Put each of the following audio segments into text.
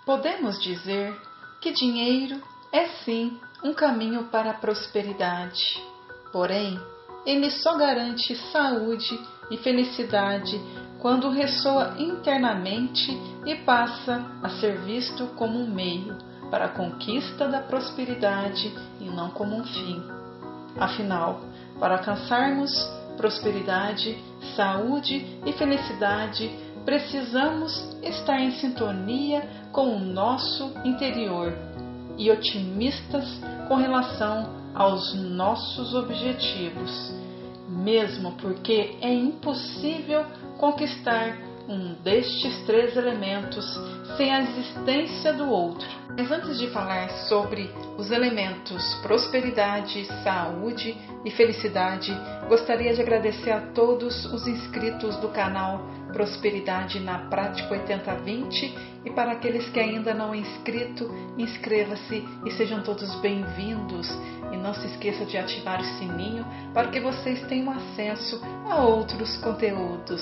Podemos dizer que dinheiro é sim um caminho para a prosperidade, porém, ele só garante saúde e felicidade quando ressoa internamente e passa a ser visto como um meio para a conquista da prosperidade e não como um fim. Afinal, para alcançarmos prosperidade, saúde e felicidade, precisamos estar em sintonia com o nosso interior e otimistas com relação aos nossos objetivos, mesmo porque é impossível conquistar um destes três elementos sem a existência do outro. Mas antes de falar sobre os elementos prosperidade, saúde e felicidade, gostaria de agradecer a todos os inscritos do canal Prosperidade na Prática 8020 e para aqueles que ainda não é inscrito, inscreva-se e sejam todos bem-vindos. E não se esqueça de ativar o sininho para que vocês tenham acesso a outros conteúdos.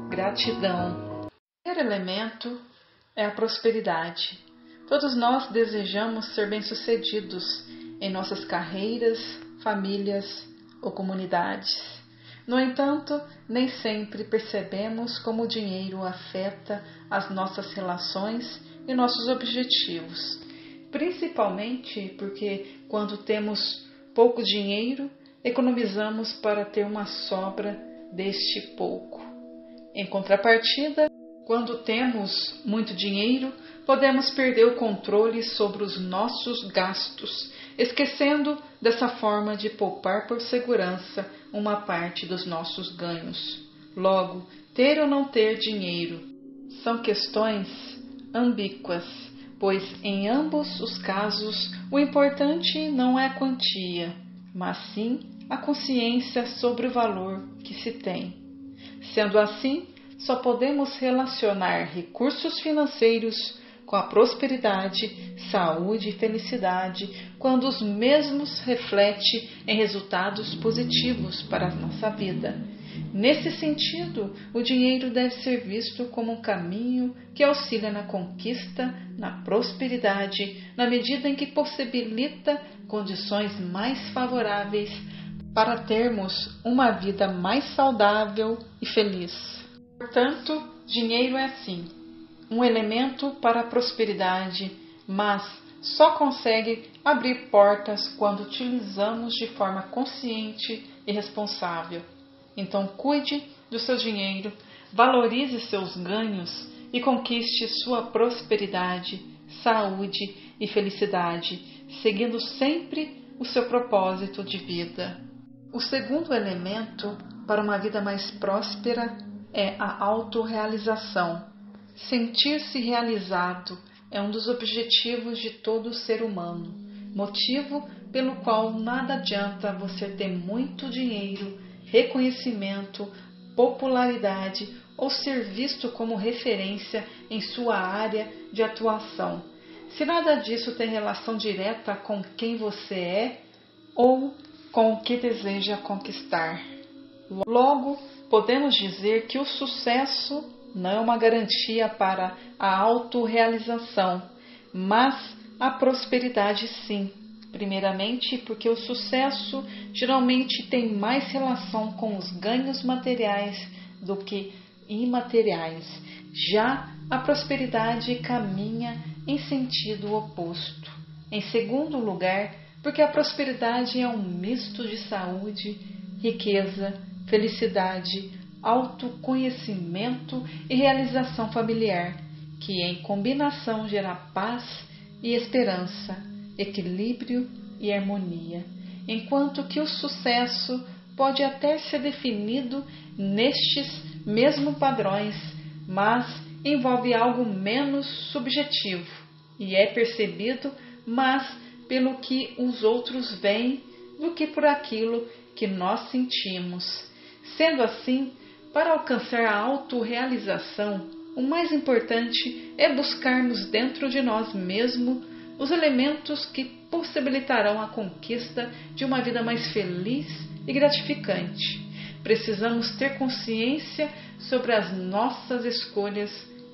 Gratidão! O primeiro elemento é a prosperidade. Todos nós desejamos ser bem-sucedidos em nossas carreiras, famílias ou comunidades. No entanto, nem sempre percebemos como o dinheiro afeta as nossas relações e nossos objetivos, principalmente porque quando temos pouco dinheiro, economizamos para ter uma sobra deste pouco. Em contrapartida, quando temos muito dinheiro, podemos perder o controle sobre os nossos gastos, esquecendo dessa forma de poupar por segurança uma parte dos nossos ganhos. Logo, ter ou não ter dinheiro são questões ambíguas, pois em ambos os casos o importante não é a quantia, mas sim a consciência sobre o valor que se tem. Sendo assim, só podemos relacionar recursos financeiros com a prosperidade, saúde e felicidade quando os mesmos refletem em resultados positivos para a nossa vida. Nesse sentido, o dinheiro deve ser visto como um caminho que auxilia na conquista, na prosperidade, na medida em que possibilita condições mais favoráveis para termos uma vida mais saudável e feliz. Portanto, dinheiro é sim um elemento para a prosperidade, mas só consegue abrir portas quando utilizamos de forma consciente e responsável. Então cuide do seu dinheiro, valorize seus ganhos e conquiste sua prosperidade, saúde e felicidade, seguindo sempre o seu propósito de vida. O segundo elemento para uma vida mais próspera é a autorrealização. Sentir-se realizado é um dos objetivos de todo ser humano, motivo pelo qual nada adianta você ter muito dinheiro, reconhecimento, popularidade ou ser visto como referência em sua área de atuação, se nada disso tem relação direta com quem você é ou com o que deseja conquistar. Logo, podemos dizer que o sucesso não é uma garantia para a autorrealização, mas a prosperidade sim. Primeiramente, porque o sucesso geralmente tem mais relação com os ganhos materiais do que imateriais. Já a prosperidade caminha em sentido oposto. Em segundo lugar, porque a prosperidade é um misto de saúde, riqueza, felicidade, autoconhecimento e realização familiar, que em combinação gera paz e esperança, equilíbrio e harmonia, enquanto que o sucesso pode até ser definido nestes mesmos padrões, mas envolve algo menos subjetivo e é percebido mais pelo que os outros veem do que por aquilo que nós sentimos. Sendo assim, para alcançar a autorrealização, o mais importante é buscarmos dentro de nós mesmos os elementos que possibilitarão a conquista de uma vida mais feliz e gratificante. Precisamos ter consciência sobre as nossas escolhas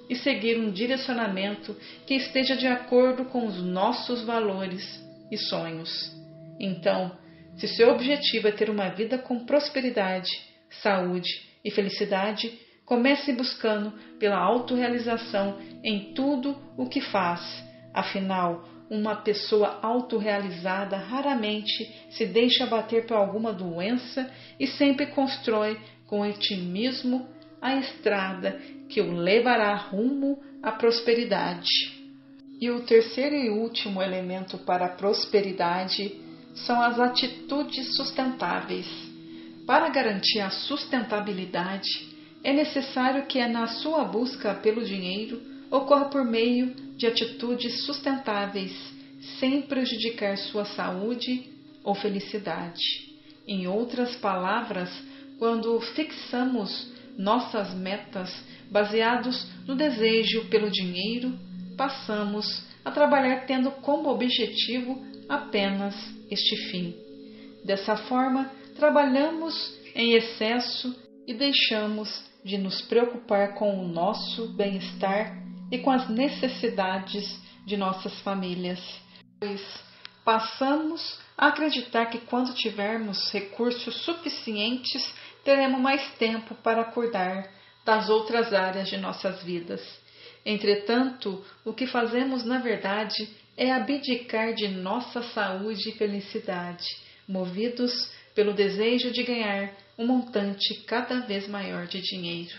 e seguir um direcionamento que esteja de acordo com os nossos valores e sonhos. Então, se seu objetivo é ter uma vida com prosperidade, saúde e felicidade, comece buscando pela autorrealização em tudo o que faz. Afinal, uma pessoa autorrealizada raramente se deixa abater por alguma doença e sempre constrói com otimismo a estrada que o levará rumo à prosperidade. E o terceiro e último elemento para a prosperidade são as atitudes sustentáveis. Para garantir a sustentabilidade, é necessário que na sua busca pelo dinheiro ocorra por meio de atitudes sustentáveis, sem prejudicar sua saúde ou felicidade. Em outras palavras, quando fixamos nossas metas baseados no desejo pelo dinheiro, passamos a trabalhar tendo como objetivo apenas este fim. Dessa forma, trabalhamos em excesso e deixamos de nos preocupar com o nosso bem-estar e com as necessidades de nossas famílias. Pois passamos a acreditar que quando tivermos recursos suficientes, teremos mais tempo para cuidar das outras áreas de nossas vidas. Entretanto, o que fazemos na verdade é abdicar de nossa saúde e felicidade, movidos pelo desejo de ganhar um montante cada vez maior de dinheiro.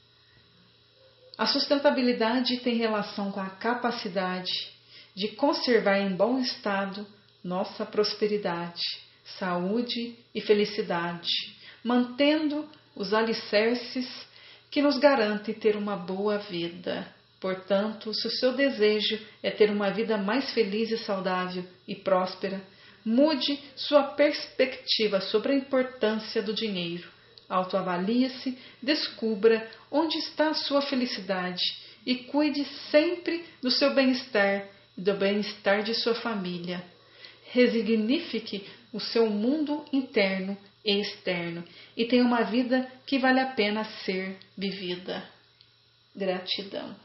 A sustentabilidade tem relação com a capacidade de conservar em bom estado nossa prosperidade, saúde e felicidade, mantendo os alicerces que nos garantem ter uma boa vida. Portanto, se o seu desejo é ter uma vida mais feliz e saudável e próspera, mude sua perspectiva sobre a importância do dinheiro. Autoavalie-se, descubra onde está a sua felicidade e cuide sempre do seu bem-estar e do bem-estar de sua família. Resignifique o seu mundo interno e externo e tenha uma vida que vale a pena ser vivida. Gratidão.